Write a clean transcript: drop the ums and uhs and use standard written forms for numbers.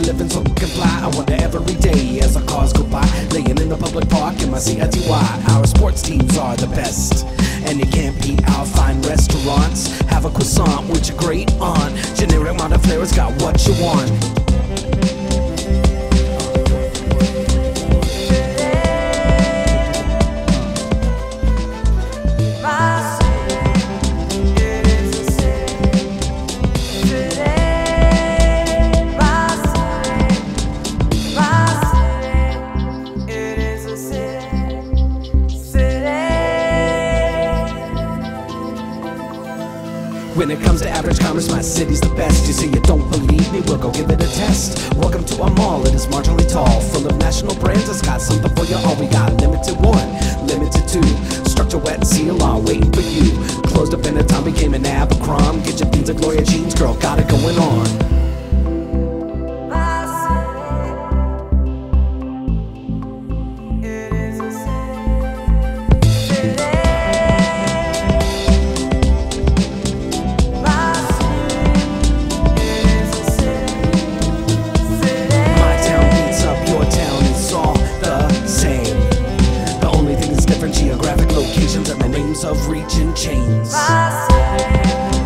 living so fucking fly. I wonder every day as the cars go by, laying in the public park in my city. Our sports teams are the best, and you can't beat our fine restaurants. Have a croissant with your great aunt. Generic amount of flair has got what you want. When it comes to average commerce, my city's the best. You say you don't believe me? We'll go give it a test. Welcome to our mall, it is marginally tall, full of national brands. It's got something for you all. We got limited 1, limited 2, structure wet and seal are waiting for you. Closed up in a time, became an Abercrombie. Get your beans at Gloria Jeans, girl, got it going on. Geographic locations and the names of reaching chains.